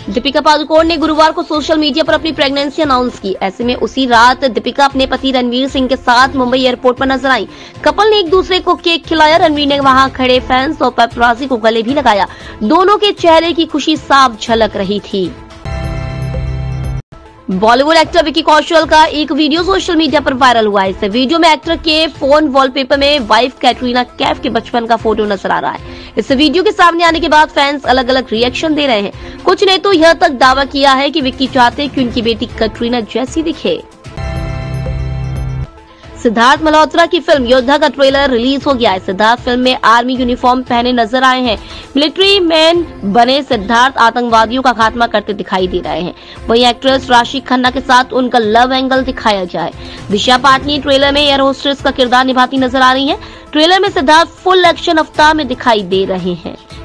दीपिका पादुकोण ने गुरुवार को सोशल मीडिया पर अपनी प्रेगनेंसी अनाउंस की। ऐसे में उसी रात दीपिका अपने पति रणवीर सिंह के साथ मुंबई एयरपोर्ट पर नजर आई। कपल ने एक दूसरे को केक खिलाया। रणवीर ने वहां खड़े फैंस और पेपराजी को गले भी लगाया। दोनों के चेहरे की खुशी साफ झलक रही थी। बॉलीवुड एक्टर विकी कौशल का एक वीडियो सोशल मीडिया पर वायरल हुआ है। इस वीडियो में एक्टर के फोन वॉलपेपर में वाइफ कैटरीना कैफ के बचपन का फोटो नजर आ रहा है। इस वीडियो के सामने आने के बाद फैंस अलग अलग रिएक्शन दे रहे हैं। कुछ ने तो यह तक दावा किया है कि विक्की चाहते हैं कि उनकी बेटी कैटरीना जैसी दिखे। सिद्धार्थ मल्होत्रा की फिल्म योद्धा का ट्रेलर रिलीज हो गया है। सिद्धार्थ फिल्म में आर्मी यूनिफॉर्म पहने नजर आए हैं। मिलिट्री मैन बने सिद्धार्थ आतंकवादियों का खात्मा करते दिखाई दे रहे हैं। वहीं एक्ट्रेस राशि खन्ना के साथ उनका लव एंगल दिखाया जाए। दिशा पाटनी ट्रेलर में एयर होस्टेस का किरदार निभाती नजर आ रही है। ट्रेलर में सिद्धार्थ फुल एक्शन अवतार में दिखाई दे रहे हैं।